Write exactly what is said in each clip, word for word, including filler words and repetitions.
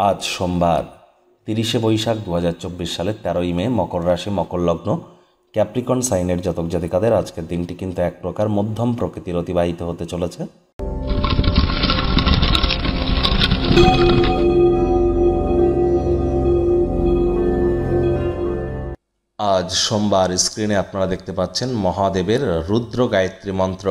আজ সোমবার তিরিশে বৈশাখ দু হাজার চব্বিশ সালের তেরোই মে মকর রাশি মকর লগ্ন ক্যাপ্রিকন সাইনের জাতক জাতিকাদের আজকের দিনটি কিন্তু এক প্রকার মধ্যম প্রকৃতির অতিবাহিত হতে চলেছে। আজ সোমবার স্ক্রিনে আপনারা দেখতে পাচ্ছেন মহাদেবের রুদ্র গায়ত্রী মন্ত্র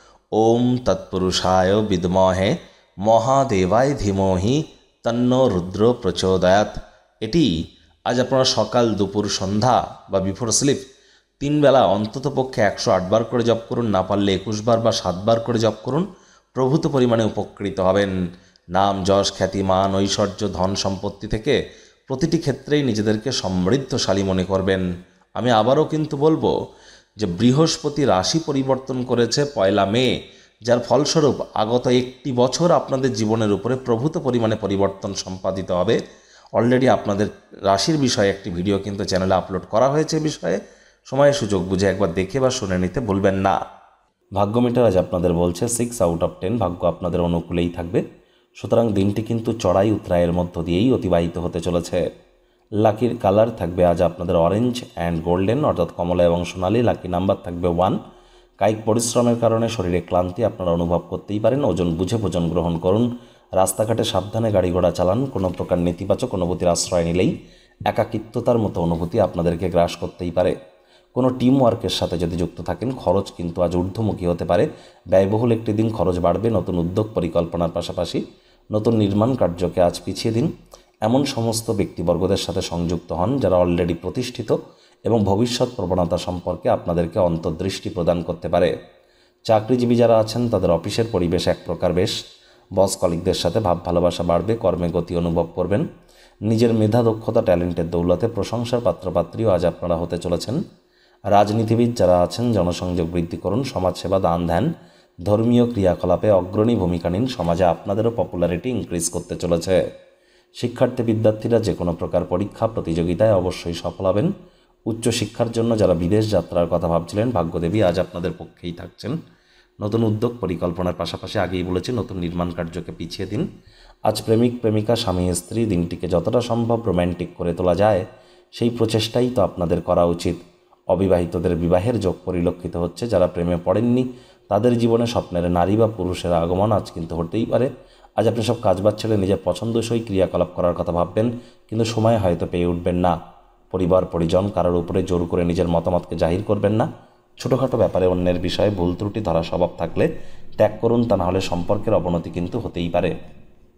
ওম তৎপুরুষায় বিদ্মহে মহাদেবায় ধীমহি তন্ন রুদ্র প্রচোদয়াৎ। এটি আজ আপনারা সকাল দুপুর সন্ধ্যা বা বিফোর স্লিপ তিন বেলা অন্তত পক্ষে একশো আটবার করে জপ করুন, না পারলে একুশ বার বা সাতবার করে জপ করুন। প্রভূত পরিমাণে উপকৃত হবেন। নাম যশ খ্যাতি মান ঐশ্বর্য ধন সম্পত্তি থেকে প্রতিটি ক্ষেত্রেই নিজেদেরকে সমৃদ্ধশালী মনে করবেন। আমি আবারও কিন্তু বলবো যে বৃহস্পতি রাশি পরিবর্তন করেছে পয়লা মে, যার ফলস্বরূপ আগত একটি বছর আপনাদের জীবনের উপরে প্রভূত পরিমাণে পরিবর্তন সম্পাদিত হবে। অলরেডি আপনাদের রাশির বিষয়ে একটি ভিডিও কিন্তু চ্যানেলে আপলোড করা হয়েছে। বিষয়ে সময় সুযোগ বুঝে একবার দেখে বা শুনে নিতে ভুলবেন না। ভাগ্য মিটার আজ আপনাদের বলছে সিক্স আউট অফ টেন, ভাগ্য আপনাদের অনুকূলেই থাকবে। সুতরাং দিনটি কিন্তু চড়াই উতরাইয়ের মধ্য দিয়েই অতিবাহিত হতে চলেছে। লাকির কালার থাকবে আজ আপনাদের অরেঞ্জ অ্যান্ড গোল্ডেন অর্থাৎ কমলা এবং সোনালি। লাকি নাম্বার থাকবে ওয়ান। কায়িক পরিশ্রমের কারণে শরীরে ক্লান্তি আপনারা অনুভব করতেই পারেন। ওজন বুঝে ভোজন গ্রহণ করুন। রাস্তাঘাটে সাবধানে গাড়ি ঘোড়া চালান। কোনো প্রকার নেতিবাচক অনুভূতির আশ্রয় নিলেই একাকিত্বতার মতো অনুভূতি আপনাদেরকে গ্রাস করতেই পারে। কোনো টিম ওয়ার্কের সাথে যদি যুক্ত থাকেন খরচ কিন্তু আজ ঊর্ধ্বমুখী হতে পারে। ব্যয়বহুল একটি দিন, খরচ বাড়বে। নতুন উদ্যোগ পরিকল্পনার পাশাপাশি নতুন নির্মাণ কার্যকে আজ পিছিয়ে দিন। এমন সমস্ত ব্যক্তিবর্গদের সাথে সংযুক্ত হন যারা অলরেডি প্রতিষ্ঠিত এবং ভবিষ্যৎ প্রবণতা সম্পর্কে আপনাদেরকে অন্তর্দৃষ্টি প্রদান করতে পারে। চাকরিজীবী যারা আছেন তাদের অফিসের পরিবেশ এক প্রকার বেশ। বস কলিগদের সাথে ভাব ভালোবাসা বাড়বে। কর্মে গতি অনুভব করবেন। নিজের মেধা দক্ষতা ট্যালেন্টের দৌলতে প্রশংসার পাত্রপাত্রীও আজ আপনারা হতে চলেছেন। রাজনীতিবিদ যারা আছেন জনসংযোগ বৃদ্ধি করুন। সমাজসেবা দান ধ্যান ধর্মীয় ক্রিয়াকলাপে অগ্রণী ভূমিকা নিন। সমাজে আপনাদেরও পপুলারিটি ইনক্রিজ করতে চলেছে। শিক্ষার্থী বিদ্যার্থীরা যে কোনো প্রকার পরীক্ষা প্রতিযোগিতায় অবশ্যই সফল হবেন। উচ্চশিক্ষার জন্য যারা বিদেশ যাত্রার কথা ভাবছিলেন ভাগ্যদেবী আজ আপনাদের পক্ষেই থাকছেন। নতুন উদ্যোগ পরিকল্পনার পাশাপাশি আগেই বলেছি নতুন নির্মাণ কার্যকে পিছিয়ে দিন। আজ প্রেমিক প্রেমিকা স্বামী স্ত্রী দিনটিকে যতটা সম্ভব রোম্যান্টিক করে তোলা যায় সেই প্রচেষ্টাই তো আপনাদের করা উচিত। অবিবাহিতদের বিবাহের যোগ পরিলক্ষিত হচ্ছে। যারা প্রেমে পড়েননি তাদের জীবনে স্বপ্নের নারী বা পুরুষের আগমন আজ কিন্তু হতেই পারে। আজ আপনি সব কাজবাজ ছেড়ে নিজের পছন্দসই ক্রিয়াকলাপ করার কথা ভাববেন, কিন্তু সময় হয়তো পেয়ে উঠবেন না। পরিবার পরিজন কারোর উপরে জোর করে নিজের মতামতকে জাহির করবেন না। ছোটোখাটো ব্যাপারে অন্যের বিষয়ে ভুল ত্রুটি ধরা স্বভাব থাকলে ত্যাগ করুন, তা নাহলে সম্পর্কের অবনতি কিন্তু হতেই পারে।